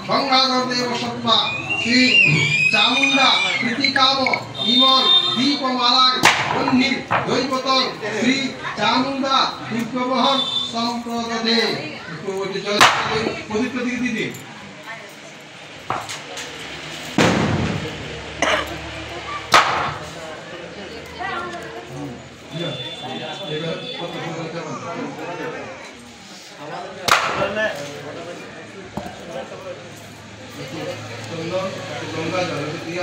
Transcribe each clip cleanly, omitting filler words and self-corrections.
गंगाधर देव सत्ता श्री चामुंडा कृतिकाम इमल दीपमाला उन्नील द्वैपतल श्री चामुंडा दुर्गमोहन संप्रदे पवित्र दीदी गंगा जल दिया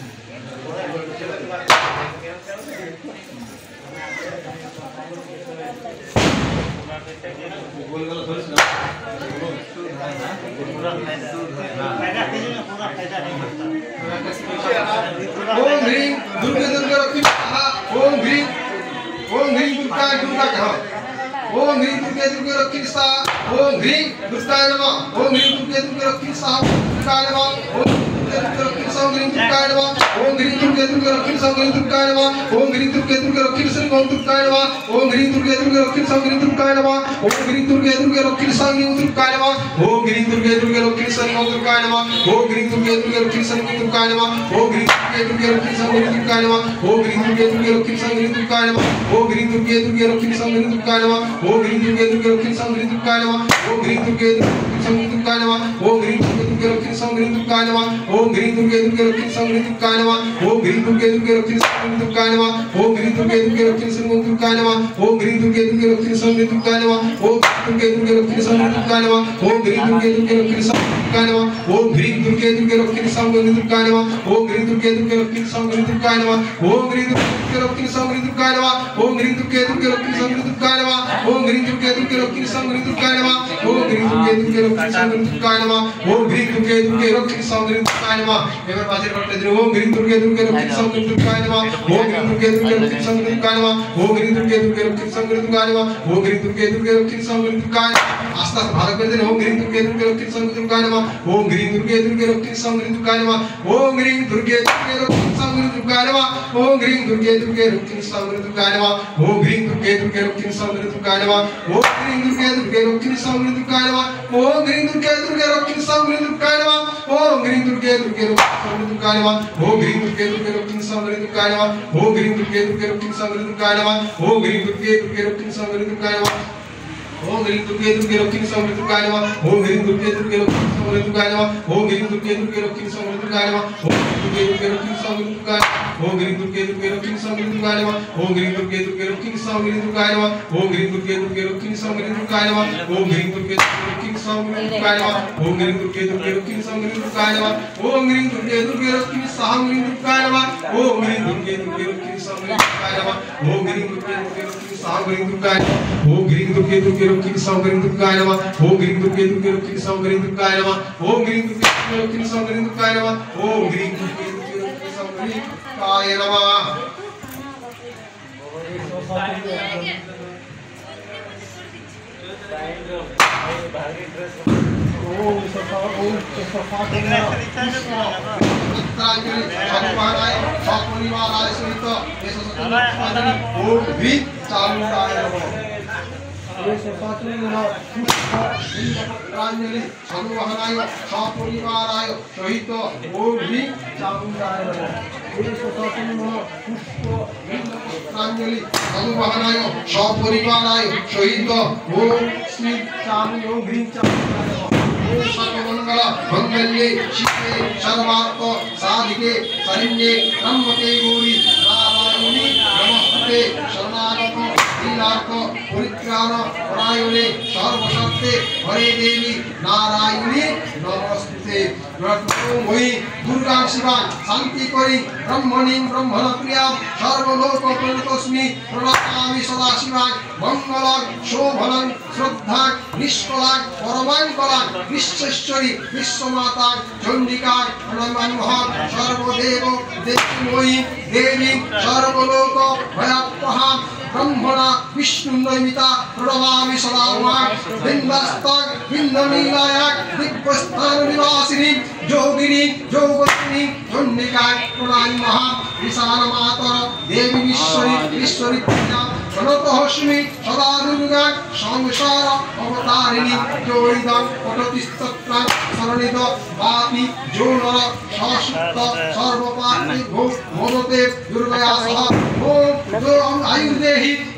ओम ह्रीं दुर्गे दुर्गे रक्षी ओम ह्रीं दुर्गा दुर्गा कहो ओम ह्रीं दुर्गे दुर्गे रक्षी स्वाहा ओम ह्रीं दुर्गाय नमः ओम ह्रीं दुर्गे दुर्गे रक्षी स्वाहा दुर्गाय नमः ओम ओम ह्रीं दुर्गे दुर्गे रक्षी स्वाहा दुर्गाय नमः ओम ह्रीं दुर्गे दुर्गे रक्षी स्वाहा दुर्गाय नमः ओम ह्रीं दुर्गे दुर्गे रक्षी स्वाहा दुर्गाय नमः ओम ह्रीं दुर्गे दुर्गे रक्षी स्वाहा दुर्गाय नमः ओम ह्रीं दुर्गे दुर्गे रक्षी स्वाहा दुर्गाय नमः ओम ह्रीं दुर्गे दुर्गे रक्षी स्वाहा दुर्गाय नमः ओम ह्रीं दुर्गे दुर्गे रक्षी स्वाहा दुर्गाय नमः ओम ह्रीं दुर्गे दुर्गे रक्षी स्वाहा दुर्गाय नमः ओम ह्रीं दुर्गे दुर्गे रक्षी स्वाहा दुर्गाय नमः ओम ह्रीं दुर्गे दुर्गे रक्षी स्वाहा दुर्गाय नमः ओम ह्रीं दुर्गे दुर्गे दुर्गाय नमः ओम ह्रीं दुर्गे दुर्गे रक्षी स्वाहा दुर्गाय नमः ओम ह्रीं दुर्गे दुर्गे रक्षी स्वाहा दुर्गाय नमः ओम ह्रीं दुर्गे दुर्गे रक्षी स्वाहा दुर्गाय नमः ओम ह्रीं दुर्गे दुर्गे रक्षी स्वाहा दुर्गाय नमः ओम ह्रीं दुर्गे दुर्गे रक्षी स्वाहा दुर्गाय नमः ओम दुर्गे दुर्गे रक्षी स्वाहा दुर्गाय नमः ओम ह्रीं दुर्गे दुर्गे रक्षी स्वाहा दुर्गाय नमः ओम ह्रीं दुर्गे दुर्गे रक्षी स्वाहा दुर्गाय नमः ओम ह्रीं दुर्गे दुर्गे रक्षी स्वाहा दुर्गाय नमः ओम ह्रीं दुर्गे रक्षी स्वाहा दुर्गाय नमः ओम ह्रीं दुर्गे दुर्गे रक्षी स्वाहा दुर्गाय नमः ओम ह्रीं दुर्गे दुर्गे रक्षी स्वाहा दुर्गाय नमः ओम ह्रीं दुर्गे दुर्गे रक्षी स्वाहा दुर्गाय नमः ओम ह्रीं दुर्गे दुर्गे रक्षी स्वाहा दुर्गाय नमः এবার পাঁচের করতে দিন ওম ह्रीं दुर्गे दुर्गे रक्षी स्वाहा दुर्गाय नमः ओम ह्रीं दुर्गे दुर्गे रक्षी स्वाहा दुर्गाय नमः ओम ह्रीं दुर्गे दुर्गे रक्षी स्वाहा दुर्गाय नमः ओम ह्रीं दुर्गे दुर्गे रक्षी स्वाहा दुर्गाय आस्ते आस्ते ভালো করে দিন ওম ह्रीं दुर्गे दुर्गे रक्षी स्वाहा दुर्गाय नमः ओम ह्रीं दुर्गे दुर्गे रक्षी स्वाहा दुर्गाय नमः ओम ह्रीं दुर्गे दुर्गे रक्षी स्वाहा दुर्गाय नमः ओम ह्रीं दुर्गे दुर्गे रक्षी स्वाहा दुर्गाय नमः ओम ह्रीं दुर्गे दुर्गे रक्षी स्वाहा दुर्गाय नमः ओम ह्रीं दुर्गे दुर्गे रक्षी स्वाहा दुर्गाय नमः ओम ह्रीं दुर्गे दुर्गे रक्षी स्वाहा दुर्गाय नमः ओम ह्रीं दुर्गे दुर्गे रक्षी स्वाहा दुर्गाय नमः ओम ह्रीं दुर्गे दुर्गे रक्षी स्वाहा दुर्गाय नमः ओम ह्रीं दुर्गे दुर्गे रक्षी स्वाहा दुर्गाय नमः ओम ह्रीं दुर्गे दुर्गे रक्षी स्वाहा दुर्गाय नमः ओम ह्रीं दुर्गे दुर्गे रक्षी स्वाहा दुर्गाय नमः ओम ह्रीं दुर्गे दुर्गे रक्षी स्वाहा दुर्गाय नमः ओम ह्रीं दुर्गे दुर्गे रक्षी स्वाहा दुर्गाय नमः ओम ह्रीं दुर्गे दुर्गे रक्षी स्वाहा दुर्गाय ओम ह्रीं दुर्गे दुर्गे रक्षी स्वाहा दुर्गाय नमः ओम ह्रीं दुर्गे दुर्गे रक्षी स्वाहा दुर्गाय नमः ओम ह्रीं दुर्गे दुर्गे रक्षी स्वाहा दुर्गाय नमः ओम ह्रीं दुर्गे दुर्गे रक्षी स्वाहा दुर्गाय नमः ओम ह्रीं दुर्गे दुर्गे रक्षी स्वाहा दुर्गाय नमः ओम ह्रीं दुर्गे दुर्गे रक्षी स्वाहा दुर्गाय नमः ओम ह्रीं दुर्गे दुर्गे रक्षी स्वाहा दुर्गाय नमः ओम ह्रीं दुर्गे दुर्गे रक्षी स्वाहा दुर्गाय नमः ओम ह्रीं दुर्गे दुर्गे रक्षी स्वाहा दुर्गाय नमः ओम ह्रीं दुर्गे दुर्गे रक्षी स्वाहा दुर्गाय नमः ओम ह्रीं दुर्गे दुर्गे रक्षी स्वाहा दुर्गाय नमः ओम ह्रीं दुर्गे दुर्गे रक्षी स्वाहा दुर्गाय नमः ओम सफा परिवाराय सहित ओम ह्रीं चामुंडाय नमः पुष्पांजलि संवहनाय सपरिवाराय सहित ओम ह्रीं चामुंडाय नमः पुष्पांजलि संवहनाय सपरिवाराय सहित ओम श्री चामुंडाय ओम ह्रीं चामुंडाय नमः सर्वमंगल मंगल्ये शिवे सर्वार्थ साधिके शरण्ये त्र्यंबके गौरी नारायणी नमस्ते शरणागत लीलार्थ परित्राण परायणे सर्वशक्ते हरे देवी नारायणी नमस्ते वही दुर्गा शिवा शांति करी ब्रह्मणीं ब्रह्मणप्रिया सर्वलोक प्रणतस्मि प्रणमामि सदा शिवाय मंगलं शोभनं श्रद्धा निष्कला परमांगला विश्वेश्वरी विश्वमाता चंडिका प्रणमामि सर्वदेव देवी देवी सर्वलोक भयप्रहा ब्रह्मणा विष्णुनमिता प्रणमामि सदा बिंदस्ताक बिंदनीलाया दिव्यस्थान निवासिनी जोगिनी जोगतिनी चंडिका प्रणमामि विशाल माता देवी ईश्वरी ईश्वरी प्रणतोऽस्मि सदा दुर्गा संसार अवतारिणी जोइदं पठतिस्तत्र शरणिद वापि जो नर शाश्वत सर्वपापि भो मोदते दुर्गया सह ओम जो आयुर्देहि